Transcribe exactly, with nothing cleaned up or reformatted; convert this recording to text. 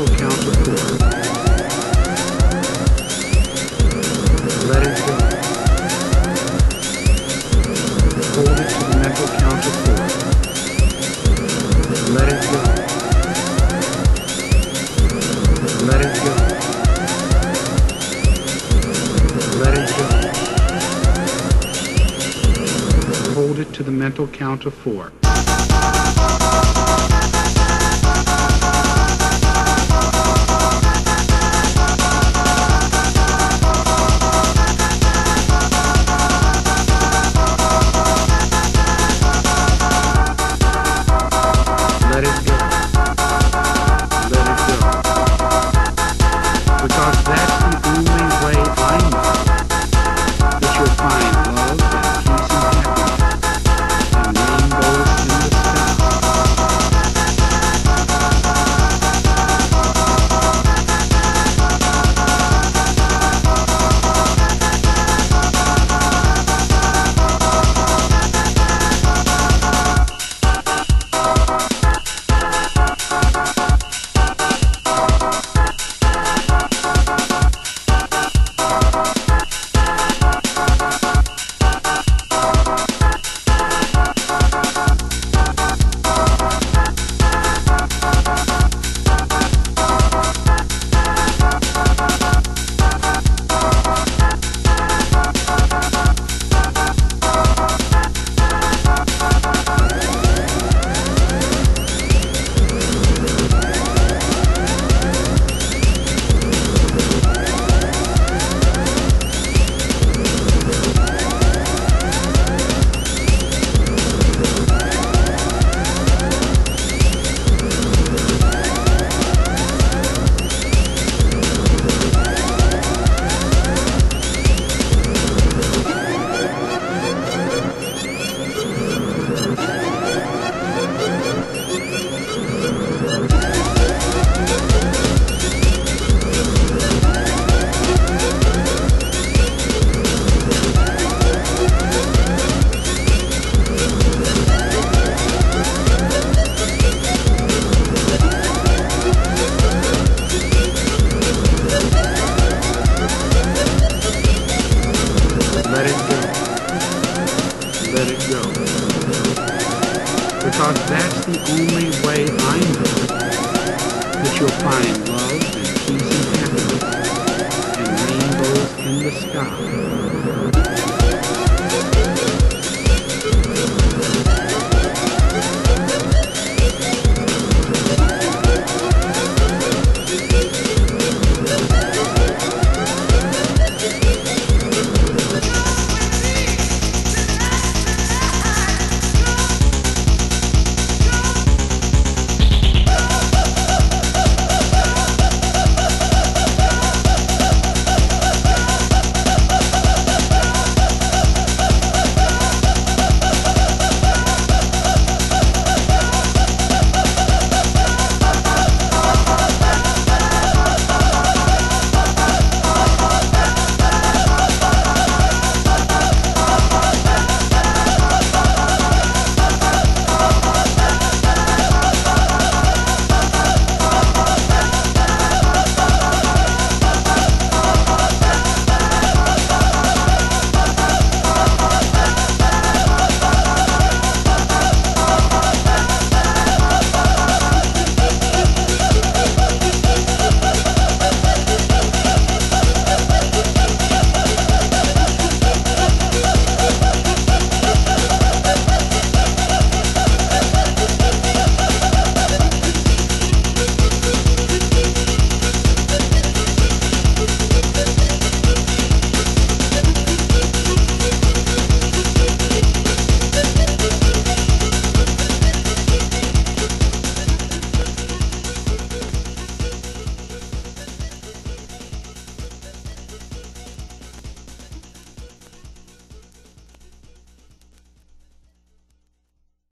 mental count of four. Let it go. Hold it to the mental count of four. Let it go. Let it go. Let it go. Hold it to the mental count of four. Let it go. Let it go. Because that's the only way I know that you'll find love and peace and happiness and rainbows in the sky. Let it go. Let it go. Because that's the only way I know that you'll find love and peace and happiness and rainbows in the sky.